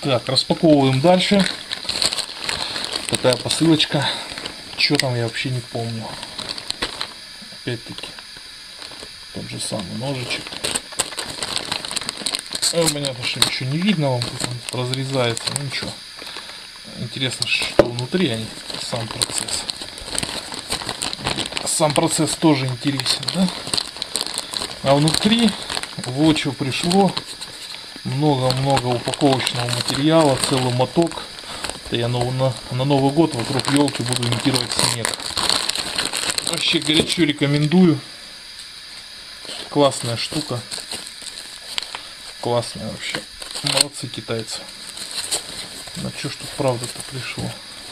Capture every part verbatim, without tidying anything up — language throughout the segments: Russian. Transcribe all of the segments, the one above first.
Так, распаковываем дальше. Такая посылочка. Что там, я вообще не помню. Опять-таки тот же самый ножичек. Ну, понятно, что ничего не видно вам, как он разрезается. Ну ничего. Интересно, что внутри, они, сам процесс. Сам процесс тоже интересен, да? А внутри вот что пришло. Много-много упаковочного материала, целый моток. Это я на, на, на Новый год вокруг елки буду имитировать снег. Вообще горячо рекомендую. Классная штука. Классная вообще. Молодцы китайцы. Ну что ж тут правда-то пришло?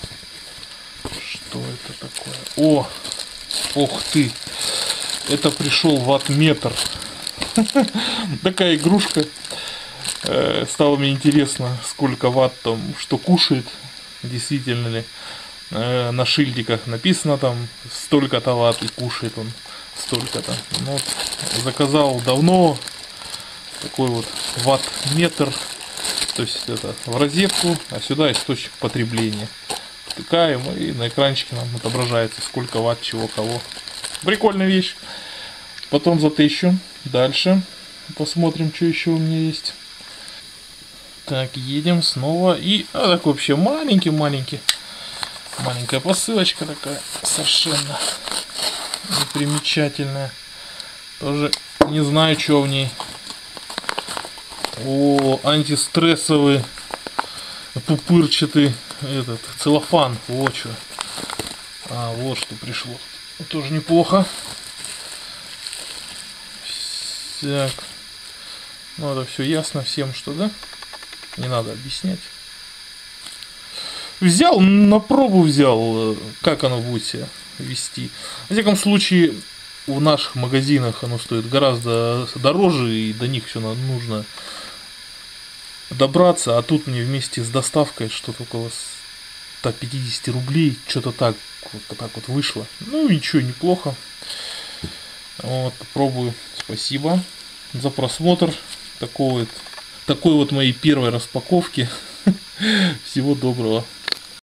Что это такое? О! Ох ты! Это пришел ваттметр. Такая игрушка. Стало мне интересно, сколько ватт там, что кушает. Действительно ли. На шильдиках написано там столько-то ватт и кушает он столько-то. Ну, вот, заказал давно такой вот ваттметр. То есть это в розетку, а сюда источник потребления. Втыкаем, и на экранчике нам отображается, сколько ватт, чего, кого. Прикольная вещь. Потом затыщу. Дальше посмотрим, что еще у меня есть. Так, едем снова. И а, так вообще маленький-маленький. Маленькая посылочка такая, совершенно непримечательная. Тоже не знаю, что в ней. О, антистрессовый пупырчатый этот целлофан. Вот что. А, вот что пришло. Тоже неплохо. Так. Ну, это все ясно всем, что, да? Не надо объяснять. Взял, на пробу взял, как оно будет себя вести. В всяком случае, в наших магазинах оно стоит гораздо дороже, и до них все нужно добраться. А тут мне вместе с доставкой что-то около ста пятидесяти рублей, что-то так вот, так вот вышло. Ну, ничего, неплохо. Вот, попробую. Спасибо за просмотр такой вот, такой вот моей первой распаковки. Всего доброго.